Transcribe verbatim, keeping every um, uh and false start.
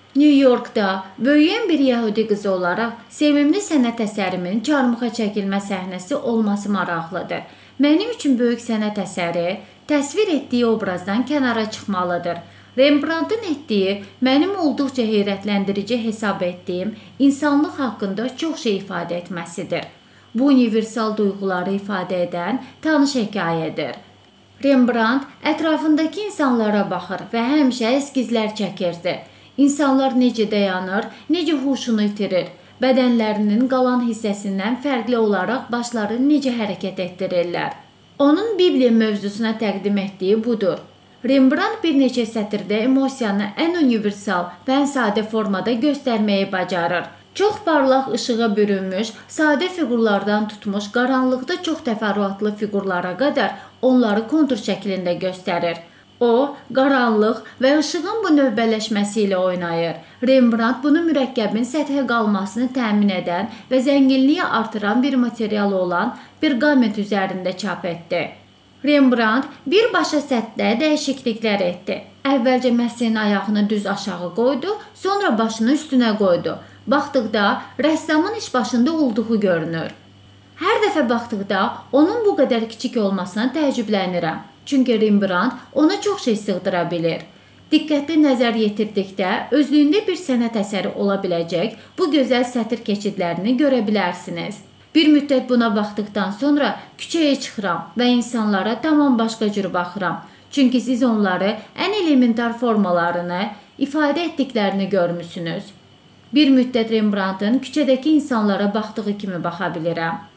New Yorkda böyüyən bir yəhudi qızı olaraq sevimli sənət əsərimin çarmıxa çəkilmə səhnəsi olması maraqlıdır. Mənim üçün böyük sənət əsəri təsvir etdiyi obrazdan kənara çıxmalıdır. Rembrandtın etdiyi, mənim olduqca heyrətləndirici hesab etdiyim insanlıq haqqında çox şey ifadə etməsidir. Bu universal duyğuları ifadə edən tanış hekayədir. Rembrandt ətrafındakı insanlara baxır və həmişə eskizlər çəkirdi. İnsanlar necə dayanır, necə huşunu itirir, bədənlərinin qalan hissəsindən fərqli olaraq başları necə hərəkət etdirirlər. Onun Bibliya mövzusuna təqdim etdiyi budur. Rembrandt bir neçə sətirdə emosiyanı ən universal və ən sadə formada göstərməyi bacarır. Çox parlaq işığa bürünmüş, sadə fiqurlardan tutmuş, qaranlıqda çox təfərrüatlı fiqurlara qədər onları kontur şəklində göstərir. O, qaranlıq və işığın bu növbələşməsi ilə oynayır. Rembrandt bunu mürəkkəbin səthə qalmasını təmin edən və zənginliyi artıran bir material olan perqament üzərində çap etdi. Rembrandt birbaşa səthdə dəyişikliklər etdi. Əvvəlcə Məsihin ayağını düz aşağı qoydu, sonra başını üstünə qoydu. Baxdıqda rəssamın iş başında olduğu görünür. Hər dəfə baxdıqda onun bu qədər kiçik olmasına təəccüblənirəm. Çünki Rembrandt ona çox şey sığdıra bilir. Diqqətli nəzər yetirdikdə özlüyündə bir sənət əsəri ola biləcək bu gözəl sətir keçidlərini görə bilərsiniz. Bir müddət buna baxdıqdan sonra küçəyə çıxıram və insanlara tamam başqa cür baxıram. Çünki siz onları ən elementar formalarını ifadə etdiklərini görmüsünüz. Bir müddət Rembrandtın küçədəki insanlara baxdığı kimi baxa bilirəm.